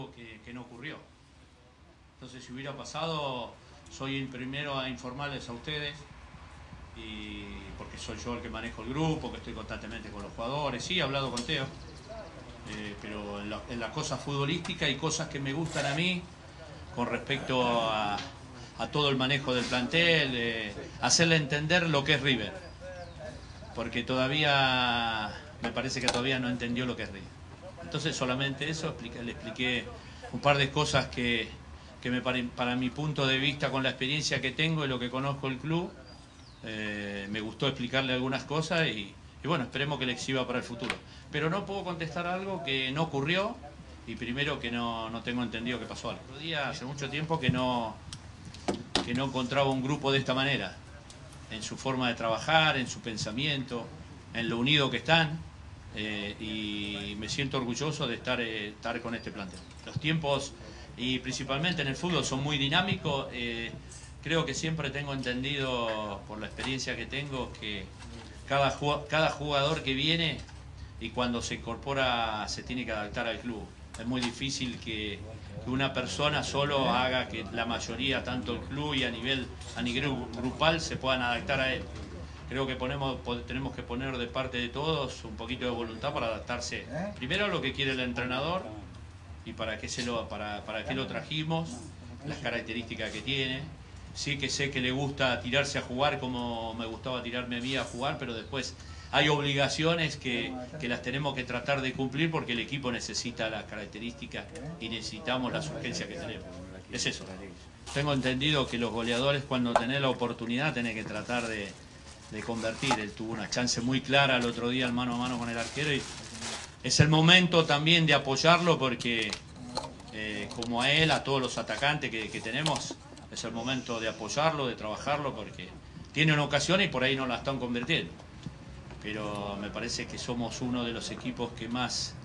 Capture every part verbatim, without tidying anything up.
algo que, que no ocurrió. Entonces, si hubiera pasado, soy el primero a informarles a ustedes, y porque soy yo el que manejo el grupo, que estoy constantemente con los jugadores. Sí, he hablado con Teo, eh, pero en la, en la cosa futbolística hay cosas que me gustan a mí con respecto a, a todo el manejo del plantel, eh, hacerle entender lo que es River, porque todavía me parece que todavía no entendió lo que es River. Entonces solamente eso, expliqué, le expliqué un par de cosas que, que me, para, para mi punto de vista, con la experiencia que tengo y lo que conozco el club, eh, me gustó explicarle algunas cosas y, y bueno, esperemos que le exhiba para el futuro. Pero no puedo contestar algo que no ocurrió y primero que no, no tengo entendido que pasó algo. Otro día, hace mucho tiempo que no, que no encontraba un grupo de esta manera, en su forma de trabajar, en su pensamiento, en lo unido que están, eh, y me siento orgulloso de estar, eh, estar con este plantel. Los tiempos, y principalmente en el fútbol, son muy dinámicos. Eh, creo que siempre tengo entendido, por la experiencia que tengo, que cada, cada jugador que viene y cuando se incorpora se tiene que adaptar al club. Es muy difícil que, que una persona solo haga que la mayoría, tanto el club y a nivel, a nivel grupal, se puedan adaptar a él. Creo que ponemos, tenemos que poner de parte de todos un poquito de voluntad para adaptarse primero a lo que quiere el entrenador y para qué, se lo, para, para qué lo trajimos, las características que tiene. Sí que sé que le gusta tirarse a jugar como me gustaba tirarme a mí a jugar, pero después hay obligaciones que, que las tenemos que tratar de cumplir porque el equipo necesita las características y necesitamos las urgencias que tenemos. Es eso. Tengo entendido que los goleadores, cuando tenés la oportunidad, tenés que tratar de, de convertir. Él tuvo una chance muy clara el otro día, el mano a mano con el arquero, y es el momento también de apoyarlo porque, eh, como a él, a todos los atacantes que, que tenemos, es el momento de apoyarlo, de trabajarlo, porque tiene una ocasión y por ahí no la están convirtiendo. Pero me parece que somos uno de los equipos que más,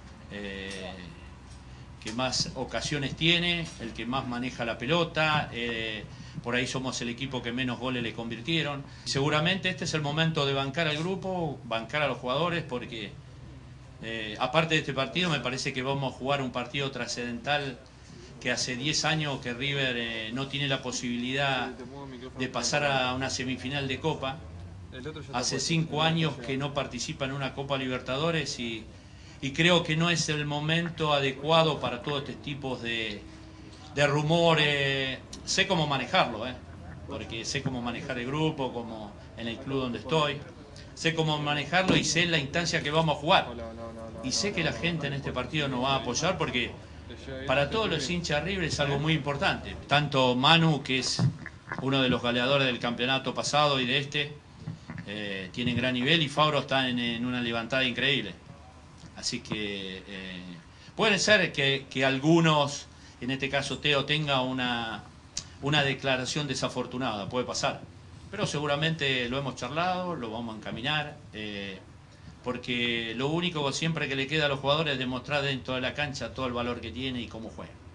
eh, que más ocasiones tiene, el que más maneja la pelota, eh, por ahí somos el equipo que menos goles le convirtieron. Seguramente este es el momento de bancar al grupo, bancar a los jugadores, porque eh, aparte de este partido me parece que vamos a jugar un partido trascendental que hace diez años que River eh, no tiene la posibilidad de pasar a una semifinal de Copa. Hace cinco años que no participa en una Copa Libertadores y, y creo que no es el momento adecuado para todo este tipo de, de rumores. Sé cómo manejarlo, ¿eh? porque sé cómo manejar el grupo, como en el club donde estoy. Sé cómo manejarlo y sé la instancia que vamos a jugar. Y sé que la gente en este partido nos va a apoyar porque para todos los hinchas River es algo muy importante. Tanto Manu, que es uno de los goleadores del campeonato pasado y de este, Eh, tienen gran nivel, y Fabro está en, en una levantada increíble. Así que eh, puede ser que, que algunos, en este caso Teo, tenga una, una declaración desafortunada, puede pasar. Pero seguramente lo hemos charlado, lo vamos a encaminar, eh, porque lo único siempre que le queda a los jugadores es demostrar dentro de la cancha todo el valor que tiene y cómo juega.